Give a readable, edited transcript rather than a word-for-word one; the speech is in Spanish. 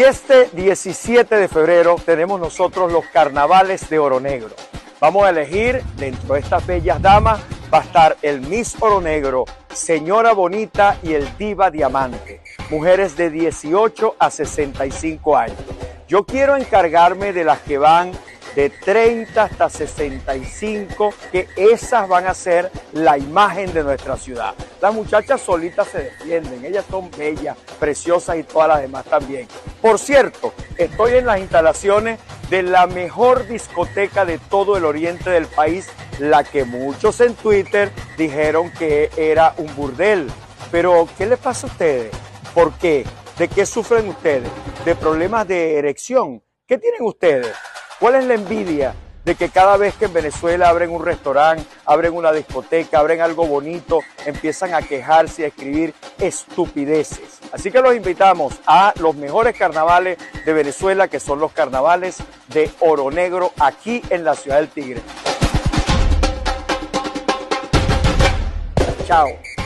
este 17 de febrero tenemos nosotros los carnavales de Oro Negro. Vamos a elegir dentro de estas bellas damas, va a estar el Miss Oro Negro, Señora Bonita y el Diva Diamante. Mujeres de 18 a 65 años. Yo quiero encargarme de las que van de 30 hasta 65, que esas van a ser la imagen de nuestra ciudad. Las muchachas solitas se defienden, ellas son bellas, preciosas y todas las demás también. Por cierto, estoy en las instalaciones de la mejor discoteca de todo el oriente del país, la que muchos en Twitter dijeron que era un burdel. Pero, ¿qué les pasa a ustedes? ¿Por qué? ¿De qué sufren ustedes? ¿De problemas de erección? ¿Qué tienen ustedes? ¿Cuál es la envidia de que cada vez que en Venezuela abren un restaurante, abren una discoteca, abren algo bonito, empiezan a quejarse y a escribir estupideces? Así que los invitamos a los mejores carnavales de Venezuela, que son los carnavales de Oro Negro, aquí en la ciudad del Tigre. Chao.